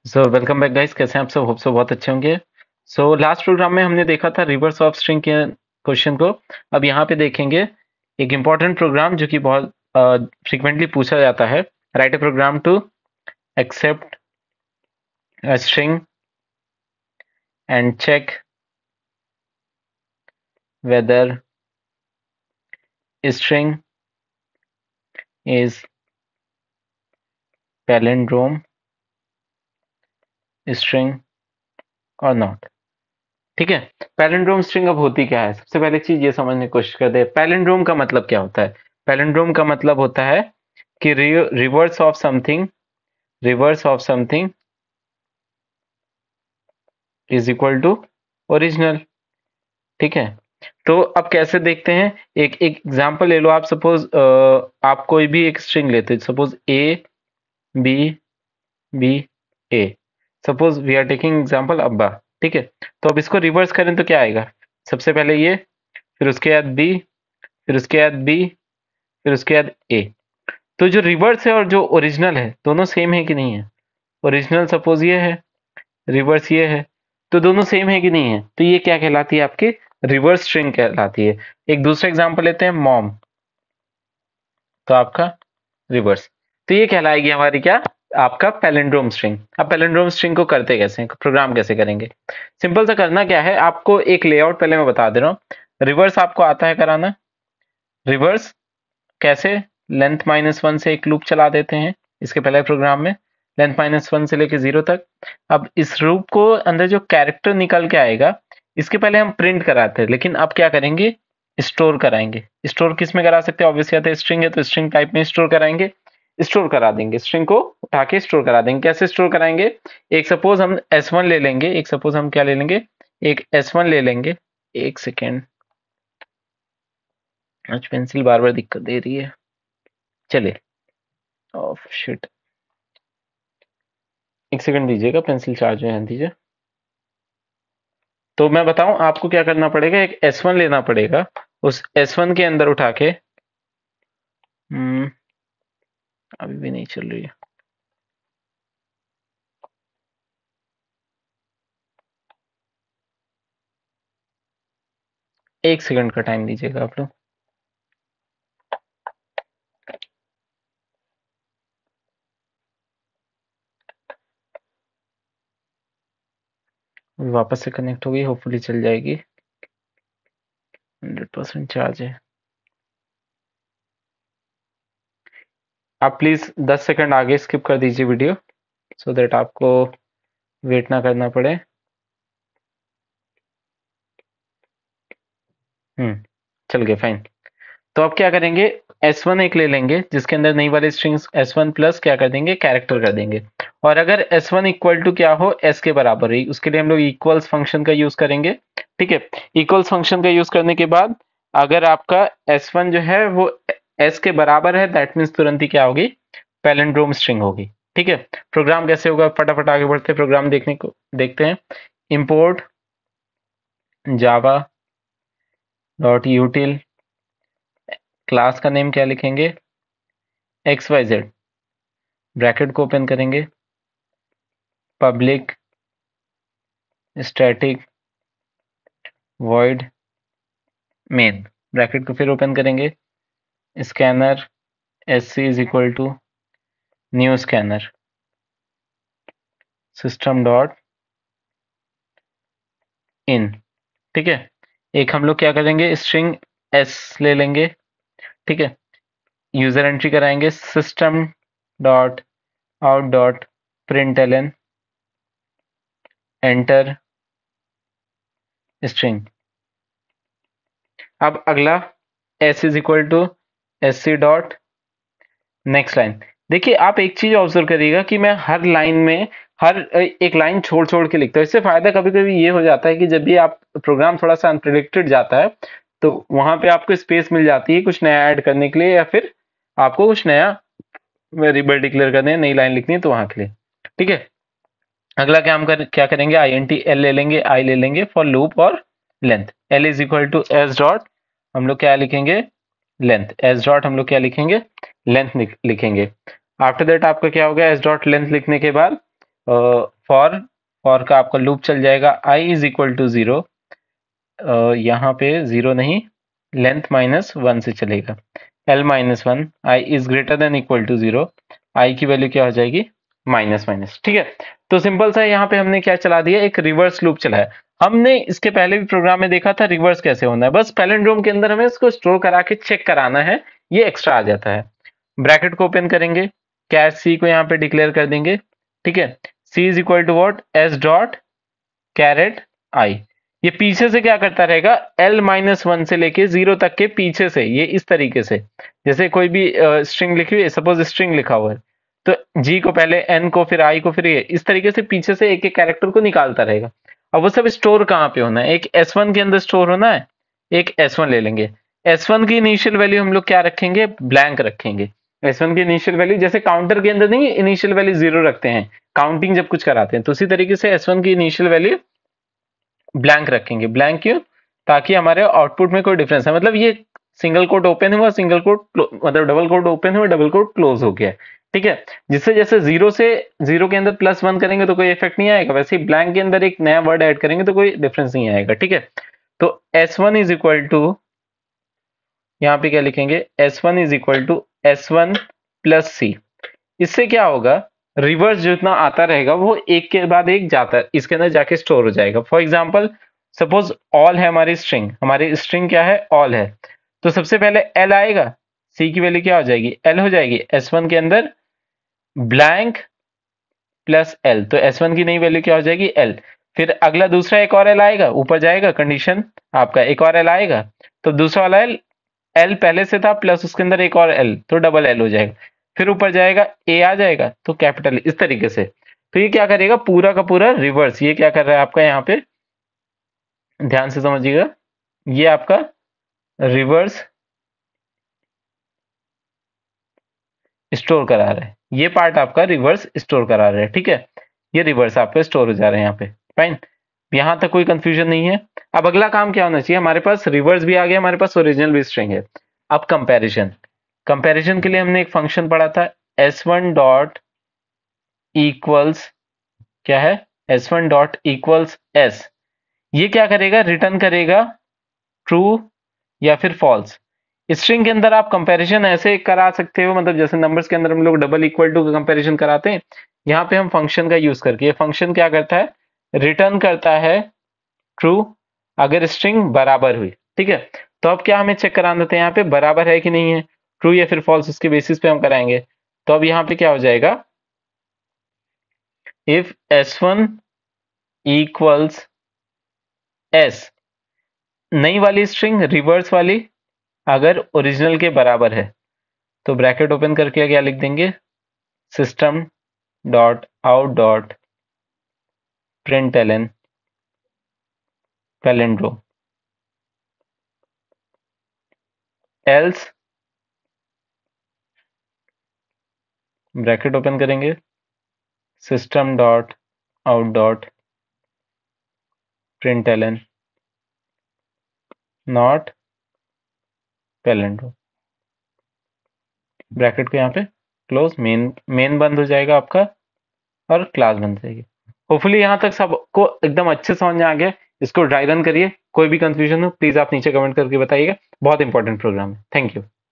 So welcome back guys, कैसे हैं आप सब? होप सो बहुत अच्छे होंगे। सो लास्ट प्रोग्राम में हमने देखा था रिवर्स ऑफ स्ट्रिंग के क्वेश्चन को। अब यहाँ पे देखेंगे एक इम्पॉर्टेंट प्रोग्राम जो कि बहुत फ्रीक्वेंटली पूछा जाता है। Write a program to accept a string and check whether string is palindrome string or not। ठीक है, पैलिंड्रोम स्ट्रिंग अब होती क्या है? सबसे पहले चीज ये समझने की कोशिश करते हैं, पैलिंड्रोम का मतलब क्या होता है। पैलिंड्रोम का मतलब होता है कि reverse of something is equal to original. ठीक है, तो अब कैसे देखते हैं, एक एग्जांपल ले लो। आप सपोज आप कोई भी एक स्ट्रिंग लेते हैं, suppose A B B A. Suppose we are taking example abba. ठीक है, तो अब इसको रिवर्स करें तो क्या आएगा? सबसे पहले ये, फिर उसके बाद बी, फिर उसके बाद बी, फिर उसके बाद ए। तो जो रिवर्स है और जो ओरिजिनल है दोनों सेम है कि नहीं है? ओरिजिनल सपोज ये है, रिवर्स ये है, तो दोनों सेम है कि नहीं है? तो ये क्या कहलाती है? आपकी रिवर्स स्ट्रिंग कहलाती है। एक दूसरा एग्जांपल लेते हैं, मॉम, तो आपका रिवर्स, तो ये कहलाएगी हमारी क्या? आपका पैलिंड्रोम स्ट्रिंग। अब पैलिंड्रोम स्ट्रिंग को करते कैसे हैं, प्रोग्राम कैसे करेंगे? सिंपल सा करना क्या है, आपको एक लेआउट पहले मैं बता दे रहा हूँ। रिवर्स आपको आता है कराना। रिवर्स कैसे? लेंथ -1 से एक लूप चला देते हैं इसके पहले प्रोग्राम में, लेंथ -1 से लेके 0 तक। अब इस लूप को अंदर जो कैरेक्टर निकल के आएगा, इसके पहले हम प्रिंट कराते हैं, लेकिन अब क्या करेंगे? स्टोर कराएंगे। स्टोर किस में करा सकते हैं? ऑब्वियसली आता है, स्ट्रिंग है तो स्ट्रिंग टाइप में स्टोर कराएंगे। स्टोर करा देंगे, स्ट्रिंग को उठा के स्टोर करा देंगे। कैसे स्टोर कराएंगे? एक सपोज हम S1 ले लेंगे, एक सपोज हम क्या ले लेंगे, एक S1 ले लेंगे। एक सेकेंड, आज पेंसिल बार बार दिक्कत दे रही है। चले, ऑफ शिट, एक सेकंड दीजिएगा, पेंसिल चार्ज में रहने दीजिए। तो मैं बताऊं आपको क्या करना पड़ेगा, एक S1 लेना पड़ेगा। उस S1 के अंदर उठा के अभी भी नहीं चल रही है, एक सेकंड का टाइम दीजिएगा आप लोग। वापस से कनेक्ट हो गई, होपफुली चल जाएगी। 100% चार्ज है। आप प्लीज 10 सेकंड आगे स्किप कर दीजिए वीडियो, सो दैट आपको वेट ना करना पड़े। चल गए, फाइन। तो अब क्या करेंगे, S1 एक ले लेंगे जिसके अंदर नई वाली स्ट्रिंग्स S1 प्लस क्या कर देंगे, कैरेक्टर कर देंगे। और अगर S1 इक्वल टू क्या हो, S के बराबर ही, उसके लिए हम लोग इक्वल्स फंक्शन का यूज करेंगे। ठीक है, इक्वल्स फंक्शन का यूज करने के बाद अगर आपका S1 जो है वो S के बराबर है, दैट मीन्स तुरंत ही क्या होगी, पैलिंड्रोम स्ट्रिंग होगी। ठीक है, प्रोग्राम कैसे होगा, फटाफट आगे बढ़ते हैं, प्रोग्राम देखते हैं। Import Java dot util, class का नेम क्या लिखेंगे, XYZ, ब्रैकेट को ओपन करेंगे, public static void main, bracket को फिर ओपन करेंगे, scanner SC is equal to new scanner system dot in. ठीक है, एक हम लोग क्या करेंगे, स्ट्रिंग S ले लेंगे। ठीक है, यूजर एंट्री कराएंगे, system dot out dot println enter string. अब अगला S is equal to SC dot next line. देखिए, आप एक चीज ऑब्जर्व करिएगा कि मैं हर लाइन में हर एक लाइन छोड़ छोड़ के लिखता हूँ। इससे फायदा कभी कभी ये हो जाता है कि जब भी आप प्रोग्राम थोड़ा सा अनप्रिडिक्टेड जाता है, तो वहां पे आपको स्पेस मिल जाती है कुछ नया ऐड करने के लिए, या फिर आपको कुछ नया वेरिएबल डिक्लेयर करने है, नई लाइन लिखनी है, तो वहां के लिए। ठीक है, अगला क्या क्या करेंगे, INT L ले लेंगे, I ले लेंगे फॉर लूप और length. L is equal to S dot, हम लोग क्या लिखेंगे, लेंथ। S डॉट हम लोग क्या लिखेंगे, लेंथ लिखेंगे। आफ्टर दैट आपका क्या होगा, S डॉट लेंथ लिखने के बाद फॉर फॉर का आपका लूप चल जाएगा i इज इक्वल टू 0, यहाँ पे 0 नहीं, लेंथ -1 से चलेगा, l -1 i is greater than equal to 0, i की वैल्यू क्या हो जाएगी माइनस माइनस। ठीक है, तो सिंपल सा यहाँ पे हमने क्या चला दिया, एक रिवर्स लूप चलाया। हमने इसके पहले भी प्रोग्राम में देखा था रिवर्स कैसे होना है, बस पैलिंड्रोम के अंदर हमें इसको स्टोर करा के चेक कराना है, ये एक्स्ट्रा आ जाता है। ब्रैकेट को ओपन करेंगे, कैर सी को यहाँ पे डिक्लेयर कर देंगे, ठीक है, c is equal to what, s dot char at i. ये पीछे से क्या करता रहेगा, l-1 से लेके 0 तक के पीछे से, ये इस तरीके से, जैसे कोई भी स्ट्रिंग लिखी हुई है, सपोज स्ट्रिंग लिखा हुआ है, तो g को पहले, n को फिर i को फिर ये, इस तरीके से पीछे से एक एक कैरेक्टर को निकालता रहेगा। अब वो सब स्टोर कहाँ पे होना है, एक s1 के अंदर स्टोर होना है, एक s1 ले लेंगे। s1 की इनिशियल वैल्यू हम लोग क्या रखेंगे, ब्लैंक रखेंगे। s1 की इनिशियल वैल्यू, जैसे काउंटर के अंदर नहीं इनिशियल वैल्यू 0 रखते हैं काउंटिंग जब कुछ कराते हैं, तो उसी तरीके से s1 की इनिशियल वैल्यू ब्लैंक रखेंगे। ब्लैंक क्यों, ताकि हमारे आउटपुट में कोई डिफरेंस है, मतलब ये सिंगल कोट ओपन हुआ, सिंगल कोट मतलब डबल कोट ओपन हुआ, डबल कोट क्लोज हो गया, ठीक है। जिससे जैसे 0 से 0 के अंदर +1 करेंगे तो कोई इफेक्ट नहीं आएगा, वैसे ही ब्लैंक के अंदर एक नया वर्ड ऐड करेंगे तो कोई डिफरेंस नहीं आएगा, ठीक है। तो S1 इज इक्वल टू, यहाँ पे क्या लिखेंगे, S1 is equal to S1 plus c. इससे क्या होगा, रिवर्स जितना आता रहेगा वो एक के बाद एक जाता है, इसके अंदर जाके स्टोर हो जाएगा। फॉर एग्जाम्पल सपोज ऑल है हमारी स्ट्रिंग क्या है, ऑल है, तो सबसे पहले एल आएगा, सी की वैल्यू क्या हो जाएगी, एल हो जाएगी, S1 के अंदर ब्लैंक प्लस एल, तो S1 की नई वैल्यू क्या हो जाएगी, एल। फिर अगला दूसरा एक और एल आएगा, ऊपर जाएगा कंडीशन आपका, एक और एल आएगा, तो दूसरा वाला एल, एल पहले से था प्लस उसके अंदर एक और एल, तो डबल एल हो जाएगा। फिर ऊपर जाएगा, ए आ जाएगा, तो कैपिटल, इस तरीके से। तो ये क्या करेगा, पूरा का पूरा रिवर्स, ये क्या कर रहा है आपका, यहाँ पे ध्यान से समझिएगा, ये आपका रिवर्स स्टोर करा रहा है, ये पार्ट आपका रिवर्स स्टोर करा रहा है, ठीक है। ये रिवर्स आपका स्टोर हो जा रहा है यहाँ पे, फाइन, यहाँ तक कोई कंफ्यूजन नहीं है। अब अगला काम क्या होना चाहिए, हमारे पास रिवर्स भी आ गया, हमारे पास ओरिजिनल भी स्ट्रिंग है। अब कंपैरिजन, कंपैरिजन के लिए हमने एक फंक्शन पढ़ा था, s1 डॉट इक्वल्स क्या है, s1 डॉट इक्वल्स s, ये क्या करेगा, रिटर्न करेगा ट्रू या फिर फॉल्स। स्ट्रिंग के अंदर आप कंपैरिजन ऐसे करा सकते हो, मतलब जैसे नंबर्स के अंदर हम लोग डबल इक्वल टू का कंपैरिजन कराते हैं, यहाँ पे हम फंक्शन का यूज करके, ये फंक्शन क्या करता है, रिटर्न करता है ट्रू अगर स्ट्रिंग बराबर हुई, ठीक है। तो अब क्या हमें चेक कराना था, यहाँ पे बराबर है कि नहीं है, ट्रू या फिर फॉल्स, उसके बेसिस पे हम कराएंगे। तो अब यहाँ पे क्या हो जाएगा, इफ s1 इक्वल्स s, नई वाली स्ट्रिंग रिवर्स वाली अगर ओरिजिनल के बराबर है, तो ब्रैकेट ओपन करके क्या लिख देंगे, system dot out dot println palindrome, else bracket open करेंगे, system dot out dot println not palindrome, bracket को यहाँ पे क्लोज, मेन बंद हो जाएगा आपका और क्लास बन जाएगी। होपफुली यहाँ तक सबको एकदम अच्छे समझ में आ गया। इसको ड्राई रन करिए, कोई भी कंफ्यूजन हो प्लीज आप नीचे कमेंट करके बताइएगा, बहुत इंपॉर्टेंट प्रोग्राम है। Thank you.